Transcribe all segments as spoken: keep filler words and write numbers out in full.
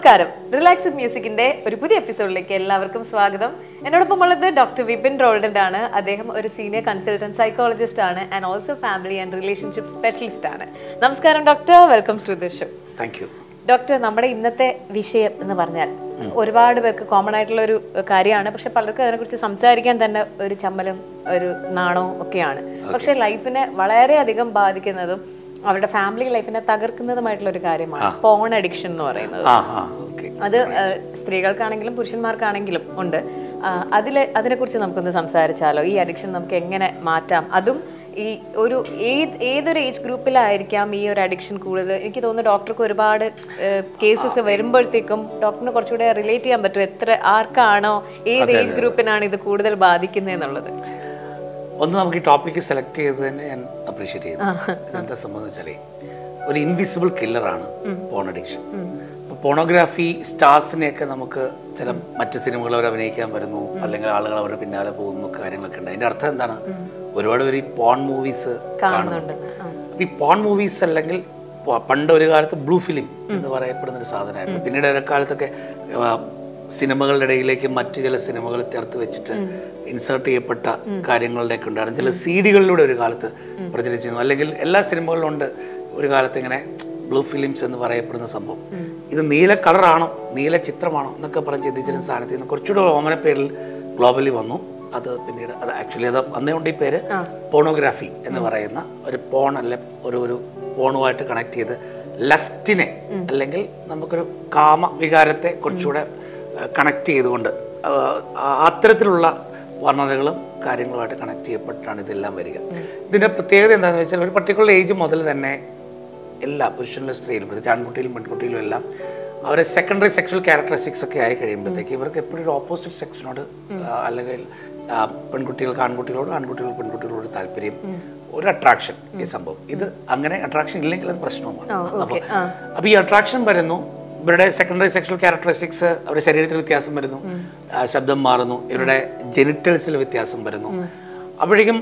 നമസ്കാരം. റിലാക്സ് വിത്ത് മ്യൂസിക്കിന്റെ ഒരു പുതിയ എപ്പിസോഡിലേക്ക് എല്ലാവർക്കും സ്വാഗതം. എന്നോടൊപ്പം ഉള്ളത് ഡോക്ടർ വിപിൻ റോൾഡന്റ് ആണ്. അദ്ദേഹം ഒരു സീനിയർ കൺസൾട്ടന്റ് സൈക്കോളജിസ്റ്റ് ആണ് and also family and relationship specialist ആണ്. നമസ്കാരം doctor, welcome to the show. Thank you doctor. നമ്മുടെ ഇന്നത്തെ വിഷയം എന്ന് പറഞ്ഞാൽ ഒരുപാട് പേർക്ക് കോമൺ ആയിട്ടുള്ള ഒരു കാര്യമാണ്, പക്ഷെ പലർക്കും അതിനെക്കുറിച്ച് സംസാരിക്കാൻ തന്നെ ഒരു ചമ്മലും ഒരു നാണവും ഒക്കെയാണ്. പക്ഷെ ലൈഫിനെ വളരെയധികം ബാധിക്കുന്നതും അവരുടെ ഫാമിലി ലൈഫിനെ തകർക്കുന്നതുമായിട്ടുള്ള ഒരു കാര്യമാണ് പോൺ അഡിക്ഷൻ എന്ന് പറയുന്നത്. അത് സ്ത്രീകൾക്കാണെങ്കിലും പുരുഷന്മാർക്കാണെങ്കിലും ഉണ്ട്. അതിൽ അതിനെക്കുറിച്ച് നമുക്കൊന്ന് സംസാരിച്ചാലോ? ഈ അഡിക്ഷൻ നമുക്ക് എങ്ങനെ മാറ്റാം? അതും ഈ ഒരു ഏത് ഏതൊരു ഏജ് ഗ്രൂപ്പിലായിരിക്കാം ഈ ഒരു അഡിക്ഷൻ കൂടുതൽ? എനിക്ക് തോന്നുന്നു ഡോക്ടർക്ക് ഒരുപാട് കേസസ് വരുമ്പോഴത്തേക്കും ഡോക്ടറിന് കുറച്ചുകൂടെ റിലേറ്റ് ചെയ്യാൻ പറ്റും എത്ര ആർക്കാണോ ഏത് ഏജ് ഗ്രൂപ്പിനാണ് ഇത് കൂടുതൽ ബാധിക്കുന്നത് എന്നുള്ളത്. ഒന്ന് നമുക്ക് ഈ ടോപ്പിക്ക് സെലക്ട് ചെയ്ത് തന്നെ ഞാൻ അപ്രീഷിയേറ്റ് ചെയ്യുന്നു. എന്താ സംഭവം വെച്ചാൽ ഒരു ഇൻവിസിബിൾ കില്ലറാണ് പോൺ അഡിക്ഷൻ. ഇപ്പോൾ പോണോഗ്രാഫി സ്റ്റാർസിനെയൊക്കെ നമുക്ക് ചില മറ്റ് സിനിമകൾ അവർ അഭിനയിക്കാൻ വരുന്നു, അല്ലെങ്കിൽ ആളുകൾ അവരുടെ പിന്നാലെ പോകുന്നു, കാര്യങ്ങളൊക്കെ ഉണ്ട്. അതിൻ്റെ അർത്ഥം എന്താണ്? ഒരുപാട് പേര് ഈ പോൺ മൂവീസ് കാണുന്നുണ്ട്. അപ്പോൾ ഈ പോൺ മൂവീസ് അല്ലെങ്കിൽ പണ്ട് ഒരു കാലത്ത് ബ്ലൂ ഫിലിം എന്ന് പറയപ്പെടുന്ന ഒരു സാധനമായിരുന്നു. പിന്നീട് ഇടക്കാലത്തൊക്കെ സിനിമകളുടെ ഇടയിലേക്ക് മറ്റു ചില സിനിമകൾ ചേർത്ത് വെച്ചിട്ട് ഇൻസേർട്ട് ചെയ്യപ്പെട്ട കാര്യങ്ങളുടെയൊക്കെ ഉണ്ടായിരുന്നു. ചില സി ഡികളിലൂടെ ഒരു കാലത്ത് പ്രചരിച്ചിരുന്നു. അല്ലെങ്കിൽ എല്ലാ സിനിമകളിലും ഉണ്ട് ഒരു കാലത്ത് ഇങ്ങനെ ബ്ലൂ ഫിലിംസ് എന്ന് പറയപ്പെടുന്ന സംഭവം. ഇത് നീല കളറാണോ നീല ചിത്രമാണോ എന്നൊക്കെ പറഞ്ഞ് ചിന്തിച്ചിരുന്ന സ്ഥാനത്ത് നിന്ന് കുറച്ചുകൂടെ ഓമന പേരിൽ ഗ്ലോബലി വന്നു. അത് പിന്നീട് അത് ആക്ച്വലി അത് അന്നേകൊണ്ട് ഈ പേര് പോണോഗ്രാഫി എന്ന് പറയുന്ന ഒരു പോൺ അല്ലെ ഒരു ഒരു പോണുമായിട്ട് കണക്ട് ചെയ്ത് ലസ്റ്റിനെ അല്ലെങ്കിൽ നമുക്കൊരു കാമ വികാരത്തെ കുറച്ചുകൂടെ കണക്ട് ചെയ്തുകൊണ്ട് അത്തരത്തിലുള്ള വർണ്ണനകളും കാര്യങ്ങളുമായിട്ട് കണക്ട് ചെയ്യപ്പെട്ടാണ് ഇതെല്ലാം വരിക. ഇതിൻ്റെ പ്രത്യേകത എന്താണെന്ന് വെച്ചാൽ ഒരു പർട്ടിക്കുലർ ഏജ് മുതൽ തന്നെ എല്ലാ പുരുഷനിലും സ്ത്രീയിലും പ്രത്യേകിച്ച് ആൺകുട്ടിയിലും പെൺകുട്ടിയിലും എല്ലാം അവരെ സെക്കൻഡറി സെക്ഷൽ ക്യാരക്ടറിസ്റ്റിക്സ് ഒക്കെ ആയി കഴിയുമ്പോഴത്തേക്ക് ഇവർക്ക് എപ്പോഴും ഒരു ഓപ്പോസിറ്റ് സെക്സിനോട് അല്ലെങ്കിൽ പെൺകുട്ടികൾക്ക് ആൺകുട്ടികളോട് ആൺകുട്ടികൾക്ക് പെൺകുട്ടികളോട് താല്പര്യം, ഒരു അട്രാക്ഷൻ, ഈ സംഭവം ഇത് അങ്ങനെ അട്രാക്ഷൻ ഇല്ലെങ്കിൽ അത് പ്രശ്നവുമാണ്. അപ്പോൾ അപ്പോൾ ഈ അട്രാക്ഷൻ വരുന്നു, ഇവരുടെ സെക്കൻഡറി സെക്ഷൽ ക്യാരക്ടറിസ്റ്റിക്സ്, അവരുടെ ശരീരത്തിൽ വ്യത്യാസം വരുന്നു, ശബ്ദം മാറുന്നു, ഇവരുടെ ജെനിറ്റൽസിൽ വ്യത്യാസം വരുന്നു. അപ്പോഴേക്കും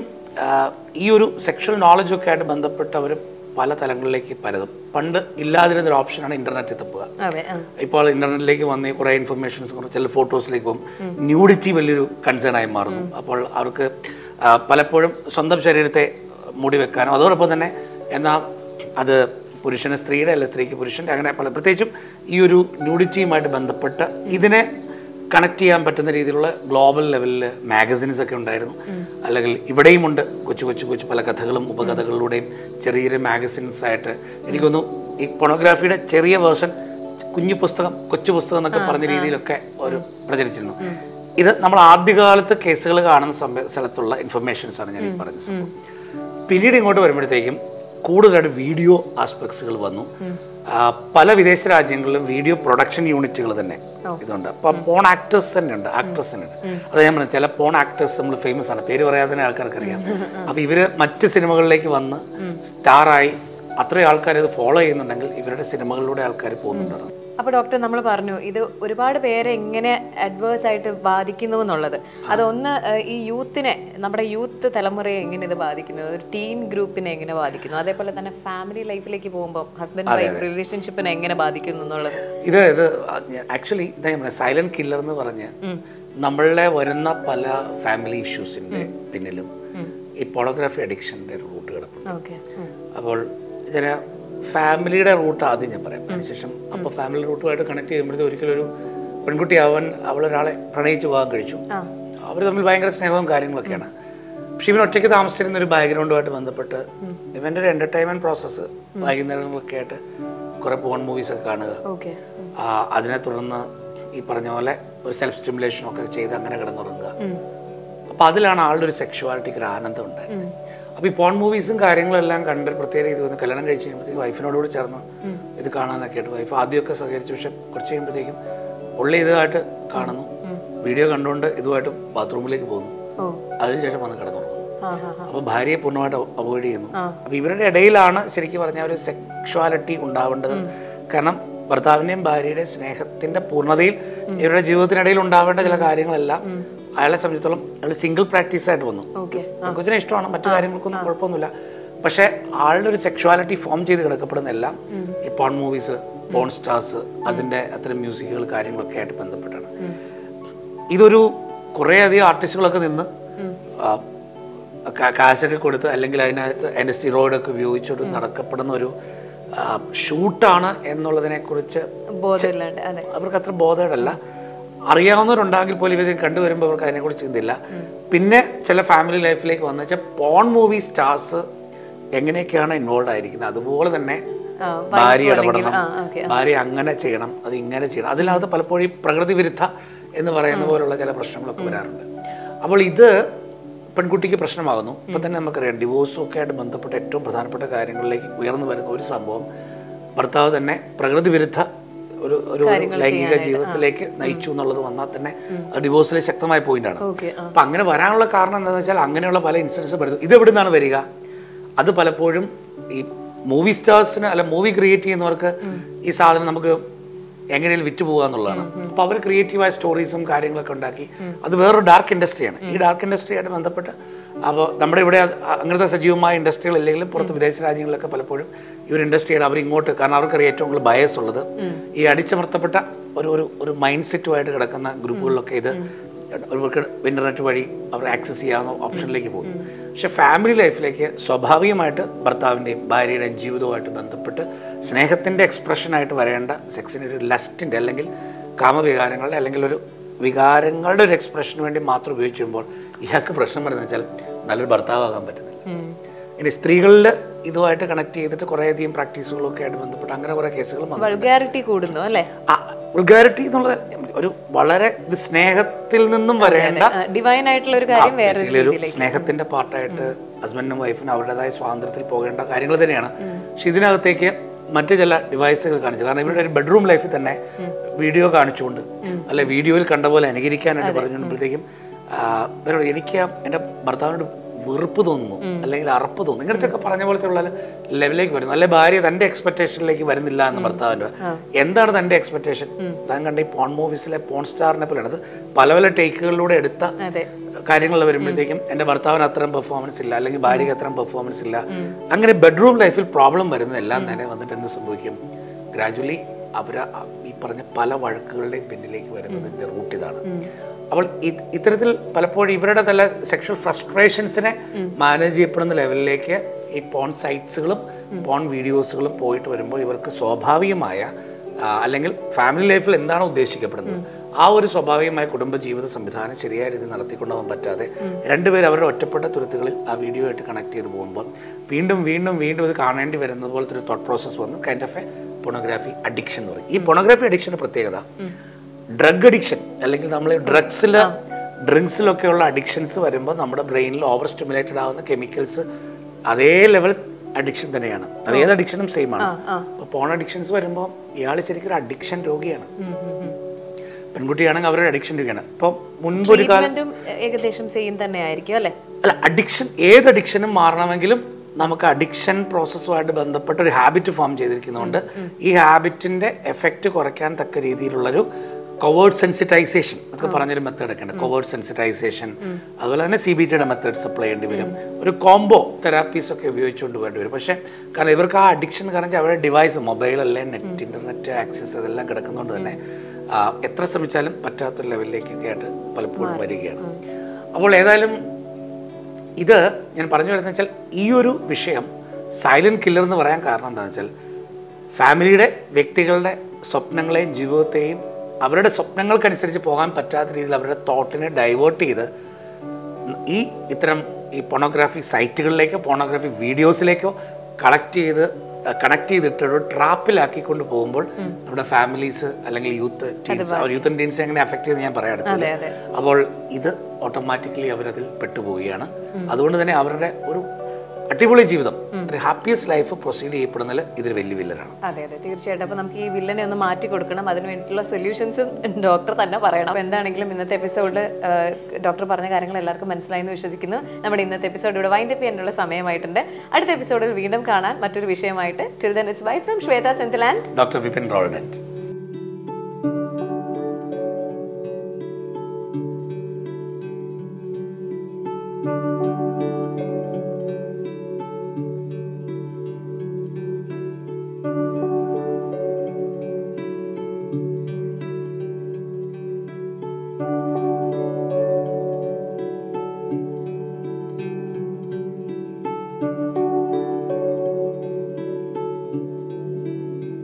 ഈ ഒരു സെക്ഷൽ നോളജൊക്കെ ആയിട്ട് ബന്ധപ്പെട്ട് അവർ പല തലങ്ങളിലേക്ക് പരതും. പണ്ട് ഇല്ലാതിരുന്നൊരു ഓപ്ഷനാണ് ഇന്റർനെറ്റ് തപ്പുക. ഇപ്പോൾ ഇന്റർനെറ്റിലേക്ക് വന്ന് കുറേ ഇൻഫർമേഷൻസ്, ചില ഫോട്ടോസിലേക്ക് പോകും. ന്യൂഡിറ്റി വലിയൊരു കൺസേൺ ആയി മാറുന്നു. അപ്പോൾ അവർക്ക് പലപ്പോഴും സ്വന്തം ശരീരത്തെ മൂടി വെക്കാനോ അതോടൊപ്പം തന്നെ എന്നാൽ അത് പുരുഷന് സ്ത്രീയുടെ അല്ല സ്ത്രീക്ക് പുരുഷൻ്റെ അങ്ങനെ പല പ്രത്യേകിച്ചും ഈ ഒരു ന്യൂഡിറ്റിയുമായിട്ട് ബന്ധപ്പെട്ട് ഇതിനെ കണക്ട് ചെയ്യാൻ പറ്റുന്ന രീതിയിലുള്ള ഗ്ലോബൽ ലെവലിൽ മാഗസിൻസ് ഒക്കെ ഉണ്ടായിരുന്നു. അല്ലെങ്കിൽ ഇവിടെയും ഉണ്ട് കൊച്ചു കൊച്ചു കൊച്ചു പല കഥകളും ഉപകഥകളിലൂടെയും ചെറിയ ചെറിയ മാഗസിൻസ് ആയിട്ട്. എനിക്കൊന്നു ഈ പോണോഗ്രാഫിയുടെ ചെറിയ വേർഷൻ കുഞ്ഞു പുസ്തകം, കൊച്ചു പുസ്തകം എന്നൊക്കെ പറഞ്ഞ രീതിയിലൊക്കെ ഒരു പ്രചരിച്ചിരുന്നു. ഇത് നമ്മൾ ആദ്യകാലത്ത് കേസുകൾ കാണുന്ന സമയ സ്ഥലത്തുള്ള ഇൻഫർമേഷൻസ് ആണ് ഞാൻ ഈ പറഞ്ഞ സംഭവം. പിന്നീട് ഇങ്ങോട്ട് വരുമ്പോഴത്തേക്കും കൂടുതലായിട്ട് വീഡിയോ ആസ്പെക്ട്സുകൾ വന്നു. പല വിദേശ രാജ്യങ്ങളിലും വീഡിയോ പ്രൊഡക്ഷൻ യൂണിറ്റുകൾ തന്നെ ഇതുണ്ട്. അപ്പം പോൺ ആക്ടേഴ്സ് തന്നെ ഉണ്ട്, ആക്ട്രസ് തന്നെ ഉണ്ട്. അത് ഞാൻ പറഞ്ഞു, ചില പോൺ ആക്ടേഴ്സ് നമ്മൾ ഫേമസ് ആണ്, പേര് പറയാതെ തന്നെ ആൾക്കാർക്ക് അറിയാം. അപ്പം ഇവര് മറ്റ് സിനിമകളിലേക്ക് വന്ന് സ്റ്റാറായി അത്രയും ആൾക്കാർ ഇത് ഫോളോ ചെയ്യുന്നുണ്ടെങ്കിൽ ഇവരുടെ സിനിമകളിലൂടെ ആൾക്കാർ പോകുന്നുണ്ടായിരുന്നു. അപ്പോൾ ഡോക്ടർ, നമ്മൾ പറഞ്ഞു ഇത് ഒരുപാട് പേരെ എങ്ങനെ അഡ്വേഴ്സ് ആയിട്ട് ബാധിക്കുന്നു എന്നുള്ളത്. അതൊന്ന് ഈ യൂത്തിനെ, നമ്മുടെ യൂത്ത് തലമുറയെ എങ്ങനെ ഇത് ബാധിക്കുന്നു, ഒരു ടീൻ ഗ്രൂപ്പിനെ എങ്ങനെ ബാധിക്കുന്നു, അതേപോലെ തന്നെ ഫാമിലി ലൈഫിലേക്ക് പോകുമ്പോൾ ഹസ്ബൻഡ് വൈഫ് റിലേഷൻഷിപ്പിനെ എങ്ങനെ ബാധിക്കുന്നു എന്നുള്ളത്. ഇത് ഇത് ആക്ച്വലി സൈലന്റ് കില്ലർ എന്ന് പറഞ്ഞ് നമ്മളുടെ വരുന്ന പല ഫാമിലി ഇഷ്യൂസിന്റെ പിന്നിലും ഈ പോണോഗ്രാഫി അഡിക്ഷന്റെ റൂട്ട് കിടപ്പുണ്ട്. അപ്പോൾ ചില ഫാമിലിയുടെ റൂട്ട് ആദ്യം ഞാൻ പറയാം, അതിനുശേഷം അപ്പോൾ ഫാമിലി റൂട്ടുമായിട്ട് കണക്ട് ചെയ്യുമ്പോഴത്തെ ഒരിക്കലും ഒരു പെൺകുട്ടി അവൻ അവളൊരാളെ പ്രണയിച്ച് പോകാൻ കഴിച്ചു. അവർ തമ്മിൽ ഭയങ്കര സ്നേഹവും കാര്യങ്ങളൊക്കെയാണ്. പക്ഷെ ഇവൻ ഒറ്റയ്ക്ക് താമസിച്ചിരുന്ന ഒരു ബാക്ക്ഗ്രൗണ്ടുമായിട്ട് ബന്ധപ്പെട്ട് ഇവൻ്റെ ഒരു എൻ്റർടൈൻമെൻറ്റ് പ്രോസസ്സ് വൈകുന്നേരങ്ങളൊക്കെ ആയിട്ട് കുറേ പോൺ മൂവീസൊക്കെ കാണുക, അതിനെ തുടർന്ന് ഈ പറഞ്ഞ പോലെ ഒരു സെൽഫ് സ്റ്റിമുലേഷനൊക്കെ ചെയ്ത് അങ്ങനെ കിടന്നുറങ്ങുക. അപ്പോൾ അതിലാണ് ആളുടെ ഒരു സെക്ഷുവാലിറ്റിക്ക് ഒരു ആനന്ദം ഉണ്ടായത്. അപ്പോൾ ഈ പോൺ മൂവീസും കാര്യങ്ങളെല്ലാം കണ്ട് പ്രത്യേക ഇത് വന്ന് കല്യാണം കഴിച്ച് കഴിയുമ്പോഴത്തേക്കും വൈഫിനോടുകൂടി ചേർന്ന് ഇത് കാണാനൊക്കെ ആയിട്ട് വൈഫ് ആദ്യമൊക്കെ സഹകരിച്ചു. പക്ഷെ കുറച്ച് കഴിയുമ്പോഴത്തേക്കും ഉള്ള ഇതുമായിട്ട് കാണുന്നു, വീഡിയോ കണ്ടുകൊണ്ട് ഇതുമായിട്ട് ബാത്റൂമിലേക്ക് പോകുന്നു, അതിനുശേഷം വന്ന് കിടന്നുറങ്ങുന്നു. അപ്പോൾ ഭാര്യയെ പൂർണ്ണമായിട്ട് അവോയ്ഡ് ചെയ്യുന്നു. അപ്പോൾ ഇവരുടെ ഇടയിലാണ് ശരിക്കും പറഞ്ഞാൽ ഒരു സെക്ഷുവാലിറ്റി ഉണ്ടാവേണ്ടത്. കാരണം ഭർത്താവിൻ്റെയും ഭാര്യയുടെയും സ്നേഹത്തിൻ്റെ പൂർണ്ണതയിൽ ഇവരുടെ ജീവിതത്തിനിടയിൽ ഉണ്ടാവേണ്ട ചില കാര്യങ്ങളെല്ലാം അയാളെ സംബന്ധിച്ചിടത്തോളം അയാൾ സിംഗിൾ പ്രാക്ടീസ് ആയിട്ട് വന്നു. കൊച്ചിനെ ഇഷ്ടമാണ്, മറ്റു കാര്യങ്ങൾക്കൊന്നും കുഴപ്പമൊന്നുമില്ല. പക്ഷെ ആളുടെ ഒരു സെക്ഷുവാലിറ്റി ഫോം ചെയ്ത് കിടക്കപ്പെടുന്ന എല്ലാം ഈ പോൺ മൂവീസ് പോൺ സ്റ്റാർസ്, അതിൻ്റെ അത്തരം മ്യൂസിക്കുകൾ കാര്യങ്ങളൊക്കെ ആയിട്ട് ബന്ധപ്പെട്ടാണ്. ഇതൊരു കുറേയധികം ആർട്ടിസ്റ്റുകളൊക്കെ നിന്ന് കാശൊക്കെ കൊടുത്ത് അല്ലെങ്കിൽ അതിനകത്ത് അതിൻ്റെ സ്റ്റിറോയിഡൊക്കെ ഉപയോഗിച്ചുകൊണ്ട് നടക്കപ്പെടുന്ന ഒരു ഷൂട്ടാണ് എന്നുള്ളതിനെക്കുറിച്ച് അവർക്ക് അത്ര ബോധേഡല്ല. അറിയാവുന്നവരുണ്ടെങ്കിൽ പോലും ഇവർ കണ്ടുവരുമ്പോൾ അവർക്ക് അതിനെക്കുറിച്ച് ചിന്തയില്ല. പിന്നെ ചില ഫാമിലി ലൈഫിലേക്ക് വന്നു വെച്ചാൽ പോൺ മൂവി സ്റ്റാർസ് എങ്ങനെയൊക്കെയാണ് ഇൻവോൾവ് ആയിരിക്കുന്നത് അതുപോലെ തന്നെ ഭാര്യ ഇടപെടണം, ഭാര്യ അങ്ങനെ ചെയ്യണം, അത് ഇങ്ങനെ ചെയ്യണം. അതിനകത്ത് പലപ്പോഴും പ്രകൃതി വിരുദ്ധ എന്ന് പറയുന്ന പോലുള്ള ചില പ്രശ്നങ്ങളൊക്കെ വരാറുണ്ട്. അപ്പോൾ ഇത് പെൺകുട്ടിക്ക് പ്രശ്നമാകുന്നു. ഇപ്പം തന്നെ നമുക്കറിയാം ഡിവോഴ്സൊക്കെ ആയിട്ട് ബന്ധപ്പെട്ട ഏറ്റവും പ്രധാനപ്പെട്ട കാര്യങ്ങളിലേക്ക് ഉയർന്നു വരുന്ന ഒരു സംഭവം ഭർത്താവ് തന്നെ പ്രകൃതി വിരുദ്ധ ഒരു ഒരു ലൈംഗിക ജീവിതത്തിലേക്ക് നയിച്ചു എന്നുള്ളത് വന്നാൽ തന്നെ അത് ഡിവോഴ്സിലെ ശക്തമായ പോയിന്റാണ്. അപ്പം അങ്ങനെ വരാനുള്ള കാരണം എന്താണെന്ന് വെച്ചാൽ അങ്ങനെയുള്ള പല ഇൻസിഡൻസ് വരുന്നു. ഇത് എവിടെ നിന്നാണ് വരിക? അത് പലപ്പോഴും ഈ മൂവി സ്റ്റാർസിന് അല്ല മൂവി ക്രിയേറ്റ് ചെയ്യുന്നവർക്ക് ഈ സാധനം നമുക്ക് എങ്ങനെയും വിറ്റ് പോകുക എന്നുള്ളതാണ്. അപ്പോൾ അവർ ക്രിയേറ്റീവായ സ്റ്റോറീസും കാര്യങ്ങളൊക്കെ ഉണ്ടാക്കി അത് വേറൊരു ഡാർക്ക് ഇൻഡസ്ട്രിയാണ്. ഈ ഡാർക്ക് ഇൻഡസ്ട്രിയായിട്ട് ബന്ധപ്പെട്ട് അപ്പോൾ നമ്മുടെ ഇവിടെ അങ്ങനത്തെ സജീവമായ ഇൻഡസ്ട്രികൾ ഇല്ലെങ്കിലും പുറത്ത് വിദേശ രാജ്യങ്ങളിലൊക്കെ പലപ്പോഴും ഈ ഒരു ഇൻഡസ്ട്രിയുടെ അവർ ഇങ്ങോട്ട്, കാരണം അവർക്കറിയാം ഏറ്റവും കൂടുതൽ ബയസ് ഉള്ളത് ഈ അടിച്ചമർത്തപ്പെട്ട ഒരു ഒരു ഒരു മൈൻഡ് സെറ്റുമായിട്ട് കിടക്കുന്ന ഗ്രൂപ്പുകളിലൊക്കെ ഇത് അവർക്ക് ഇൻ്റർനെറ്റ് വഴി അവർ ആക്സസ് ചെയ്യാവുന്ന ഓപ്ഷനിലേക്ക് പോകും. പക്ഷെ ഫാമിലി ലൈഫിലേക്ക് സ്വാഭാവികമായിട്ട് ഭർത്താവിൻ്റെയും ഭാര്യയുടെയും ജീവിതവുമായിട്ട് ബന്ധപ്പെട്ട് സ്നേഹത്തിൻ്റെ എക്സ്പ്രഷനായിട്ട് വരേണ്ട സെക്സിൻ്റെ ഒരു ലസ്റ്റിൻ്റെ അല്ലെങ്കിൽ കാമവികാരങ്ങളുടെ അല്ലെങ്കിൽ ഒരു വികാരങ്ങളുടെ ഒരു എക്സ്പ്രഷന് വേണ്ടി മാത്രം ഉപയോഗിച്ച് വരുമ്പോൾ ഇയാൾക്ക് പ്രശ്നം വരുന്നത് വെച്ചാൽ നല്ലൊരു ഭർത്താവാകാൻ പറ്റുന്നില്ല. ഇനി സ്ത്രീകളിൽ ഇതുമായിട്ട് കണക്ട് ചെയ്തിട്ട് കുറേയധികം പ്രാക്ടീസുകളൊക്കെ ആയിട്ട് ബന്ധപ്പെട്ട് അങ്ങനെ കുറേ കേസുകൾ വൾഗാരിറ്റി കൂടുന്നു അല്ലേ? വൾഗാരിറ്റി എന്നുള്ളത് ഒരു വളരെ ഇത് സ്നേഹത്തിൽ നിന്നും വരേണ്ട ഡിവൈൻ ആയിട്ടുള്ള ഒരു കാര്യം, ഒരു സ്നേഹത്തിന്റെ പാർട്ടായിട്ട് ഹസ്ബൻഡും വൈഫിനും അവരുടേതായ സ്വാതന്ത്ര്യത്തിൽ പോകേണ്ട കാര്യങ്ങൾ തന്നെയാണ്. പക്ഷെ ഇതിനകത്തേക്ക് മറ്റു ചില ഡിവൈസുകൾ കാണിച്ചു. കാരണം ഇവരുടെ ഒരു ബെഡ്റൂം ലൈഫിൽ തന്നെ വീഡിയോ കാണിച്ചുകൊണ്ട് അല്ലെ വീഡിയോയിൽ കണ്ട പോലെ അനുകരിക്കാനായിട്ട് പറഞ്ഞുകൊണ്ടപ്പോഴത്തേക്കും എനിക്ക് എൻ്റെ ഭർത്താവിനോട് വെറുപ്പ് തോന്നുന്നു അല്ലെങ്കിൽ അറപ്പ് തോന്നുന്നു, ഇങ്ങനത്തെയൊക്കെ പറഞ്ഞ പോലത്തെ ഉള്ള ലെവലിലേക്ക് വരുന്നു. അല്ലെ ഭാര്യ തൻ്റെ എക്സ്പെക്ടേഷനിലേക്ക് വരുന്നില്ല എന്ന് ഭർത്താവിൻ്റെ. എന്താണ് തൻ്റെ എക്സ്പെക്ടേഷൻ? താൻ കണ്ട ഈ പോൺ മൂവീസിലെ പോൺ സ്റ്റാറിനെ പോലെയാണ് അത് പല പല ടേക്കുകളിലൂടെ എടുത്ത കാര്യങ്ങൾ വരുമ്പോഴത്തേക്കും എൻ്റെ ഭർത്താവിന് അത്രയും പെർഫോമൻസ് ഇല്ല അല്ലെങ്കിൽ ഭാര്യയ്ക്ക് അത്രയും പെർഫോമൻസ് ഇല്ല. അങ്ങനെ ബെഡ്റൂം ലൈഫിൽ പ്രോബ്ലം വരുന്നതെല്ലാം തന്നെ വന്നിട്ട് എന്ത് സംഭവിക്കും? ഗ്രാജുവലി അവർ ഈ പറഞ്ഞ പല വഴക്കുകളുടെയും പിന്നിലേക്ക് വരുന്നതിൻ്റെ റൂട്ട് ഇതാണ്. അപ്പോൾ ഇത്തരത്തിൽ പലപ്പോഴും ഇവരുടെ തന്നെ സെക്ഷൽ ഫ്രസ്ട്രേഷൻസിനെ മാനേജ് ചെയ്യപ്പെടുന്ന ലെവലിലേക്ക് ഈ പോൺ സൈറ്റ്സുകളും പോൺ വീഡിയോസുകളും പോയിട്ട് വരുമ്പോൾ ഇവർക്ക് സ്വാഭാവികമായ അല്ലെങ്കിൽ ഫാമിലി ലൈഫിൽ എന്താണോ ഉദ്ദേശിക്കപ്പെടുന്നത് ആ ഒരു സ്വാഭാവികമായ കുടുംബജീവിത സംവിധാനം ശരിയായ രീതിയിൽ നടത്തിക്കൊണ്ടുപോകാൻ പറ്റാതെ രണ്ടുപേരും അവരുടെ ഒറ്റപ്പെട്ട തുരുത്തുകളിൽ ആ വീഡിയോ ആയിട്ട് കണക്ട് ചെയ്ത് പോകുമ്പോൾ വീണ്ടും വീണ്ടും വീണ്ടും ഇത് കാണേണ്ടി വരുന്നത് പോലത്തെ ഒരു തോട്ട് പ്രോസസ്സ് വന്ന് kind of a pornography addiction എന്ന് പറയും. ഈ പൊണോഗ്രാഫി അഡിക്ഷൻ്റെ പ്രത്യേകത ഡ്രഗ് അഡിക്ഷൻ അല്ലെങ്കിൽ നമ്മൾ ഡ്രഗ്സിൽ ഡ്രിങ്ക്സിലൊക്കെയുള്ള അഡിക്ഷൻസ് വരുമ്പോൾ നമ്മുടെ ബ്രെയിനിൽ ഓവർ സ്റ്റിമുലേറ്റഡ് ആവുന്ന കെമിക്കൽസ് അതേ ലെവൽ അഡിക്ഷൻ തന്നെയാണ്. അതേത് അഡിക്ഷനും സെയിം ആണ്. അപ്പോൾ പോൺ അഡിക്ഷൻസ് വരുമ്പോൾ ഇയാൾ ശരിക്കും ഒരു അഡിക്ഷൻ രോഗിയാണ്. പെൺകുട്ടിയാണെങ്കിൽ അവരുടെ അഡിക്ഷൻ രോഗിയാണ്. ഇപ്പോൾ മുൻപൊരു കാലം ഏകദേശം സെയിം തന്നെ ആയിരിക്കും അല്ലേ? അല്ല, അഡിക്ഷൻ ഏത് അഡിക്ഷനും മാറണമെങ്കിലും നമുക്ക് അഡിക്ഷൻ പ്രോസസ്സുമായിട്ട് ബന്ധപ്പെട്ട ഒരു ഹാബിറ്റ് ഫോം ചെയ്തിരിക്കുന്നതുകൊണ്ട് ഈ ഹാബിറ്റിൻ്റെ എഫക്റ്റ് കുറയ്ക്കാൻ തക്ക രീതിയിലുള്ളൊരു കൊവേർഡ് സെൻസിറ്റൈസേഷൻ ഒക്കെ പറഞ്ഞൊരു മെത്തേഡ് ഒക്കെ ഉണ്ട്. കൊവേർഡ് സെൻസിറ്റൈസേഷൻ, അതുപോലെ തന്നെ സി ബി ടിയുടെ മെത്തേഡ്സ് അപ്ലൈ ചെയ്യേണ്ടി വരും. ഒരു കോംബോ തെറാപ്പീസ് ഒക്കെ ഉപയോഗിച്ചുകൊണ്ട് വേണ്ടി വരും. പക്ഷേ കാരണം ഇവർക്ക് ആ അഡിക്ഷൻ കാരണം അവരുടെ ഡിവൈസ് മൊബൈൽ അല്ലേ നെറ്റ് ഇൻ്റർനെറ്റ് ആക്സസ് അതെല്ലാം കിടക്കുന്നതുകൊണ്ട് തന്നെ എത്ര ശ്രമിച്ചാലും പറ്റാത്ത ലെവലിലേക്കൊക്കെ ആയിട്ട് പലപ്പോഴും വരികയാണ്. അപ്പോൾ ഏതായാലും ഇത് ഞാൻ പറഞ്ഞു വരുന്നത് വെച്ചാൽ ഈ ഒരു വിഷയം സൈലന്റ് കില്ലർ എന്ന് പറയാൻ കാരണം എന്താണെന്ന് വെച്ചാൽ ഫാമിലിയുടെ വ്യക്തികളുടെ സ്വപ്നങ്ങളെയും ജീവിതത്തെയും അവരുടെ സ്വപ്നങ്ങൾക്കനുസരിച്ച് പോകാൻ പറ്റാത്ത രീതിയിൽ അവരുടെ തോട്ടിനെ ഡൈവേർട്ട് ചെയ്ത് ഈ ഇത്തരം ഈ പോണോഗ്രാഫി സൈറ്റുകളിലേക്കോ പോണോഗ്രാഫി വീഡിയോസിലേക്കോ കളക്ട് ചെയ്ത് കണക്ട് ചെയ്തിട്ട് ഒരു ട്രാപ്പിലാക്കിക്കൊണ്ട് പോകുമ്പോൾ നമ്മുടെ ഫാമിലീസ് അല്ലെങ്കിൽ youth teens youth and teens എങ്ങനെ അഫക്ട് ചെയ്ത് ഞാൻ പറയാം അടുത്തത്. അപ്പോൾ ഇത് ഓട്ടോമാറ്റിക്കലി അവരതിൽ പെട്ടുപോവുകയാണ്. അതുകൊണ്ട് തന്നെ അവരുടെ ഒരു അടിപൊളി ജീവിതം, ഒരു ഹാപ്പിയസ്റ്റ് ലൈഫ് പ്രൊസീഡ് ചെയ്യപ്പെടുന്നതിൽ ഇതൊരു വലിയ വില്ലനാണ്. അതെ അതെ തീർച്ചയായിട്ടും. അപ്പോൾ നമുക്ക് ഈ വില്ലനെ ഒന്ന് മാറ്റി കൊടുക്കണം, അതിന് വേണ്ടിയിട്ടുള്ള സൊല്യൂഷൻസും ഡോക്ടർ തന്നെ പറയണം. അപ്പോൾ എന്താണെങ്കിലും ഇന്നത്തെ എപ്പിസോഡിൽ ഡോക്ടർ പറഞ്ഞ കാര്യങ്ങൾ എല്ലാവർക്കും മനസ്സിലായി എന്ന് വിശ്വസിക്കുന്നു. നമ്മുടെ ഇന്നത്തെ എപ്പിസോഡ് ഇവിടെ വൈൻഡ് അപ്പ് ചെയ്യാനുള്ള സമയമായിട്ടുണ്ട്. അടുത്ത എപ്പിസോഡിൽ വീണ്ടും കാണാൻ മറ്റൊരു വിഷയമായിട്ട്. Till then it's bye from Shweta Senthil and doctor Vipin Roldant.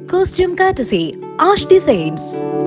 Costume courtesy Ash Designs.